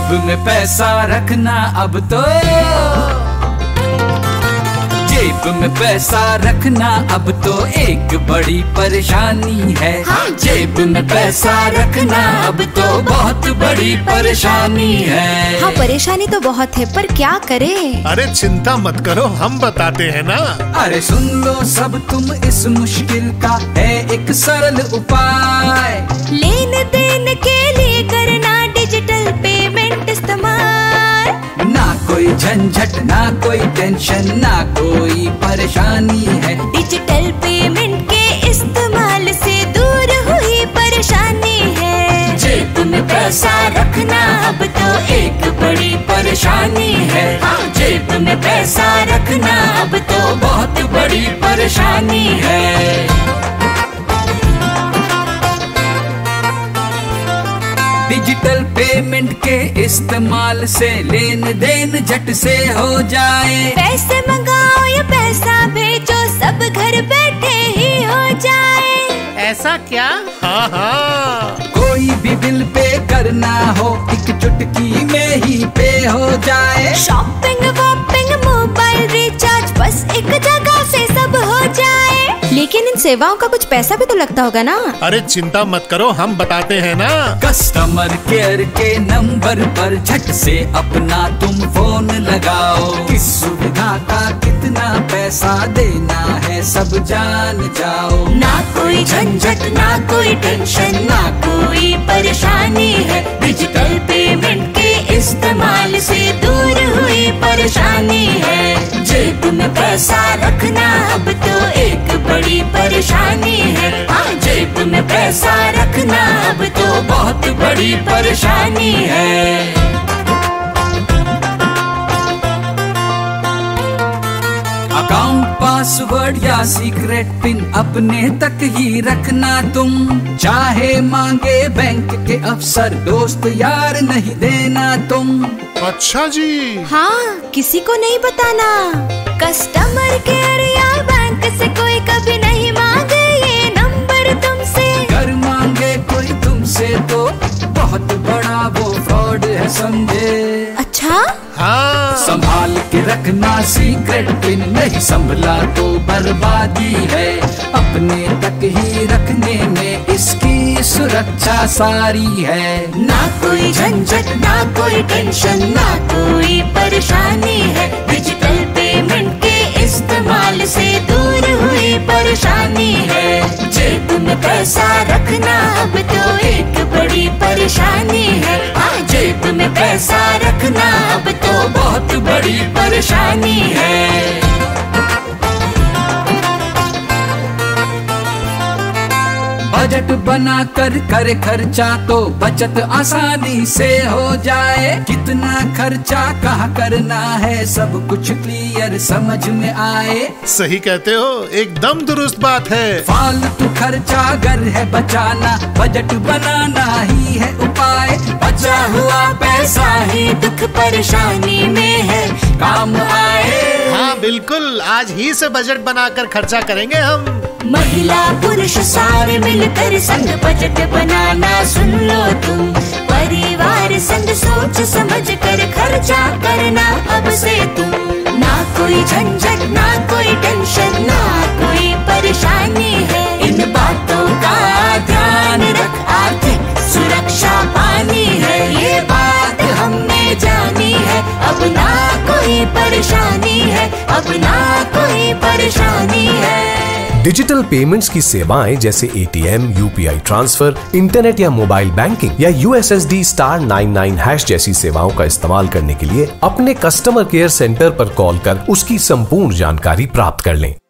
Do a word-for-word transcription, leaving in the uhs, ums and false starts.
जेब में पैसा रखना अब तो, जेब में पैसा रखना अब तो एक बड़ी परेशानी है। हाँ? जेब में पैसा रखना अब तो बहुत बड़ी परेशानी है। हाँ, परेशानी तो बहुत है, पर क्या करें? अरे चिंता मत करो, हम बताते हैं ना। अरे सुन लो सब तुम, इस मुश्किल का है एक सरल उपाय। लेन देन के लिए करना डिजिटल पेमेंट इस्तेमाल। ना कोई झंझट, ना कोई टेंशन, ना कोई परेशानी है। डिजिटल पेमेंट के इस्तेमाल से दूर हुई परेशानी है। जेब में पैसा रखना अब तो एक बड़ी परेशानी है। हाँ, जेब में पैसा रखना अब तो बहुत बड़ी परेशानी है। डिजिटल पेमेंट के इस्तेमाल से लेन देन झट से हो जाए। पैसे मंगाओ या पैसा भेजो, सब घर बैठे ही हो जाए। ऐसा क्या? हाँ हाँ, कोई भी बिल पे करना हो, एक चुटकी में ही पे हो जाए। शॉपिंग वॉपिंग मोबाइल रिचार्ज, बस एक जगह से सब हो जाए। लेकिन इन सेवाओं का कुछ पैसा भी तो लगता होगा ना? अरे चिंता मत करो, हम बताते हैं ना। कस्टमर केयर के नंबर पर झट से अपना तुम फोन लगाओ। किस सुविधा का कितना पैसा देना है सब जान जाओ। ना कोई झंझट, ना कोई टेंशन, ना कोई परेशानी है। डिजिटल पेमेंट के इस्तेमाल से दूर हुई परेशानी है। जेब में पैसा रखना अब तो एक बड़ी परेशानी है। हाँ, जेब में पैसा रखना अब तो बहुत बड़ी परेशानी है। अकाउंट पासवर्ड या सीक्रेट पिन अपने तक ही रखना तुम। चाहे मांगे बैंक के अफसर, दोस्त यार नहीं देना तुम। अच्छा जी। हाँ, किसी को नहीं बताना। कस्टमर केयर या बैंक से कोई कभी नहीं मांगे ये नंबर तुमसे। अगर मांगे कोई तुमसे तो बहुत बड़ा वो फ्रॉड है समझे। अच्छा? हाँ। संभाल के रखना सीक्रेट पिन, नहीं संभला तो बर्बादी है। अपने तक ही रखने में इसकी सुरक्षा सारी है। ना कोई झंझट, ना कोई टेंशन, ना कोई परेशानी है। डिजिटल पेमेंट के इस्तेमाल से दूर हुई परेशानी है। जेब में पैसा रखना अब तो एक बड़ी परेशानी है। हाँ, जेब में पैसा रखना अब तो बहुत बड़ी परेशानी है। बजट बना कर करे खर्चा तो बचत आसानी से हो जाए। कितना खर्चा कहाँ करना है सब कुछ क्लियर समझ में आए। सही कहते हो, एकदम दुरुस्त बात है। फालतू खर्चा अगर है बचाना, बजट बनाना ही है उपाय। बचा हुआ पैसा ही दुख परेशानी में है काम आए। हाँ बिल्कुल, आज ही से बजट बनाकर खर्चा करेंगे हम। महिला पुरुष सारे मिलकर संग बजट बनाना सुन लो तुम। परिवार संग सोच समझ कर खर्चा करना अब से तुम। ना कोई झंझट, ना कोई टेंशन, ना कोई परेशानी है। इन बातों का ध्यान रख, आर्थिक सुरक्षा पानी है। ये बात हमने जानी है, अब ना कोई परेशानी है, अब ना कोई परेशानी है। डिजिटल पेमेंट्स की सेवाएं जैसे एटीएम, यूपीआई ट्रांसफर, इंटरनेट या मोबाइल बैंकिंग या USSD star nine nine hash जैसी सेवाओं का इस्तेमाल करने के लिए अपने कस्टमर केयर सेंटर पर कॉल कर उसकी संपूर्ण जानकारी प्राप्त कर लें।